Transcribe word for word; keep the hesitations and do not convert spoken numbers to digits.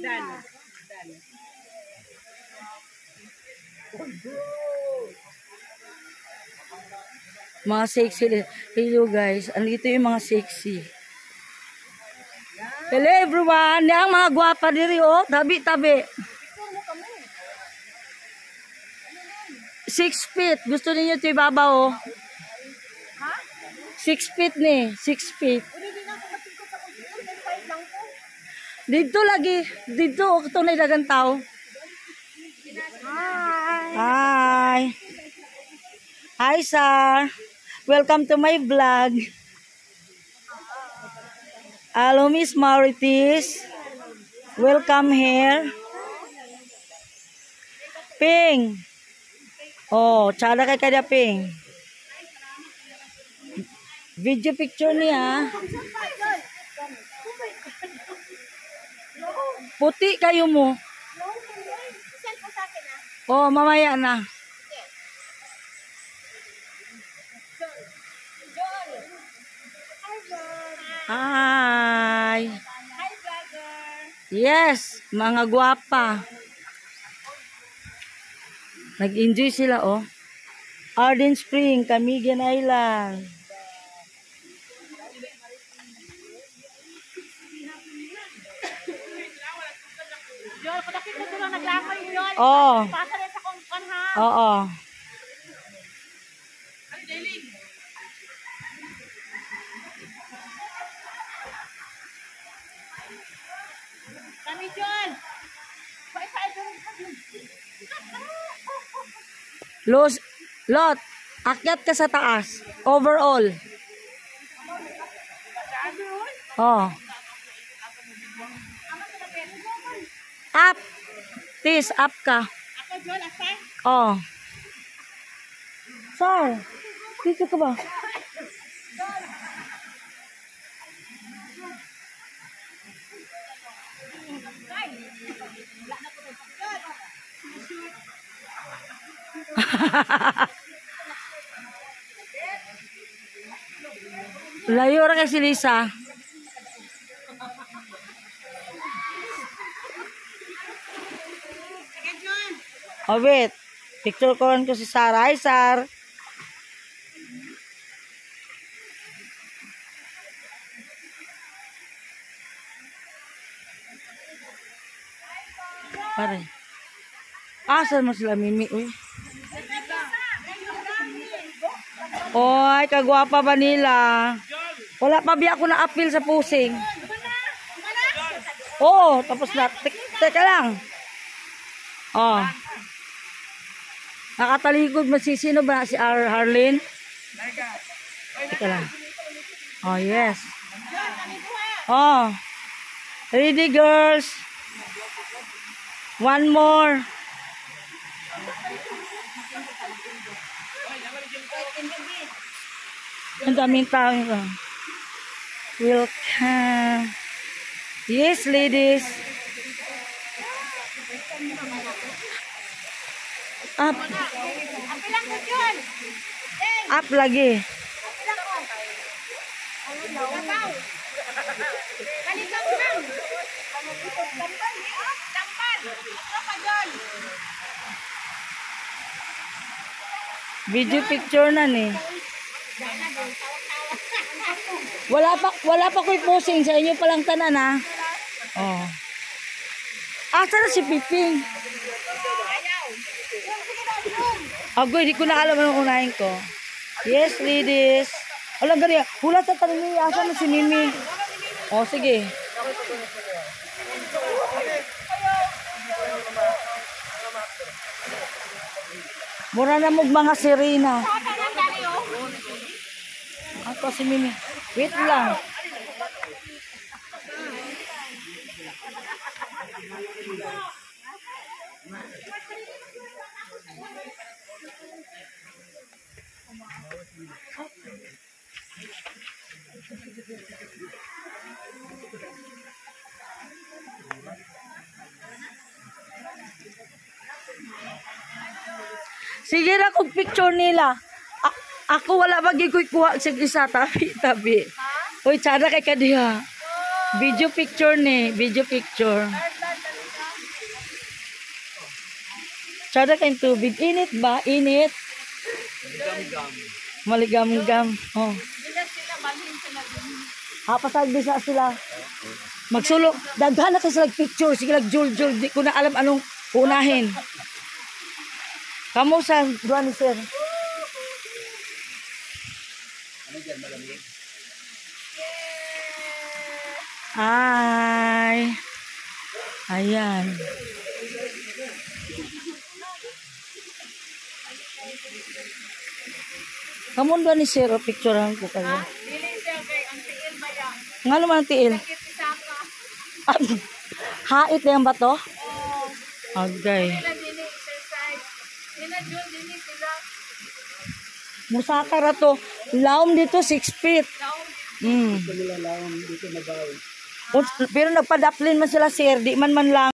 Dan. Mga sexy. Hello guys. Andito yung mga sexy. Hello everyone. Yang mga gwapa diri oh. Tabi-tabi. Six feet. Gusto niyo ito ibabaw oh. Six feet ni. Six feet. Dito lagi. Dito. Ito na dagang tao. Hi. Hi. Hi sir. Welcome to my vlog. Hello Miss Mauritis. Welcome here. Ping. Oh, cara kay kada Ping. Video picture niya. Puti kayo mo. Oh, mamaya na. Hi. Hi, vlogger. Yes, mga gwapa. Nag-enjoy sila oh. Arden Spring, Camigan Island. Jol, kadakit na doon naglangoy yun. Oh. Pasa rin sa kongkon ha. Oo. Kami, Jol. Los, Lot, akyat ka sa taas. Overall. Oh. Up. Tis, up ka. Ako, Jol, asan? Oh. Sir, dito ka ba? Layo ra kay si Lisa. Oh, wait. Picture ko ko si Sarah. Hi, Sar. Pare. Asan mo sila, Mimi? Uy. Oy, kagwapa ba nila? Wala pa biya ako na appeal sa pusing. Oo, tapos na. Teka lang. Oh. Nakatalikod masisino ba si Ar Harlin? Teka lang. Oh, yes. Oh. Ready, girls? One more. Ang daming tao nito. Welcome. Yes, ladies. Up. Up lagi. Video picture na ni. Wala pa wala pa ko'y posing sa inyo pa lang tanan ha. Oh. Asa na si Piping? Agoy, di ko na alam anong unahin ko. Yes, ladies. Alam gani, hula sa tanong niya. Asa na si Mimi? Oh, sige. Mura na mong mga sirena. Ako si Mimi. Wait lang. Sige na kung picture nila. A ako wala magikuha sa isa tabi-tabi. Uy, tsada kay kadiha. Video picture ni, video picture. Sada kayong tubig. Init ba? Init. Maligam-gam. Oh. Sila sila, balhin sila din. Hapasag bisa sila. Magsulo. Daghan na kasi picture. Sige lang, jul-jul. Di ko na alam anong unahin. Kamu sa doon ni sir? Ay. Ayan. Kamu doon ni sir, o picturean ko kayo. Ha? Dili siya kay ang tiil ba yan? Nga naman ang tiil. Sakit isa ka. Hait na yung bato? Oo. Agay. Sila dili exercise. Sila dyan dili sila. Musaka ra to. Laom dito six feet. Daon. Mm. Pero nagpadaplin man sila sir. Di man man lang.